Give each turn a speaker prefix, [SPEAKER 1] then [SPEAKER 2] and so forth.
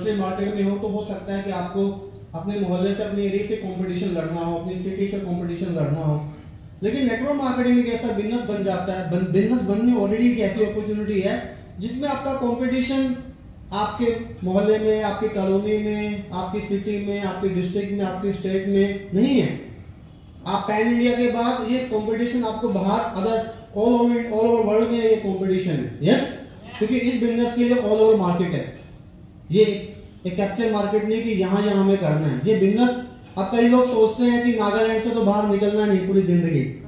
[SPEAKER 1] दूसरे मार्केट में हो तो हो सकता है कि आपको अपने मोहल्ले से, अपने एरिया से कंपटीशन लड़ना हो, अपनी सिटी से कंपटीशन लड़ना हो। लेकिन नेटवर्क मार्केटिंग एक ऐसा बिजनेस बन जाता है, बिजनेस बनने ऑलरेडी एक ऐसी अपॉर्चुनिटी है जिसमें आपका कंपटीशन आपके मोहल्ले में, आपकी कॉलोनी में, आपकी सिटी में, आपके डिस्ट्रिक्ट में, आपके स्टेट में नहीं है। आप पैन इंडिया के बाद ये कंपटीशन आपको बाहर अदर ऑल ओवर वर्ल्ड में ये कंपटीशन है। यस, क्योंकि इस बिजनेस के लिए ऑल ओवर मार्केट है। ये एक कैप्चर मार्केट नहीं कि यहाँ में करना है ये बिजनेस। अब कई लोग सोचते हैं कि नागालैंड से तो बाहर निकलना नहीं पूरी जिंदगी,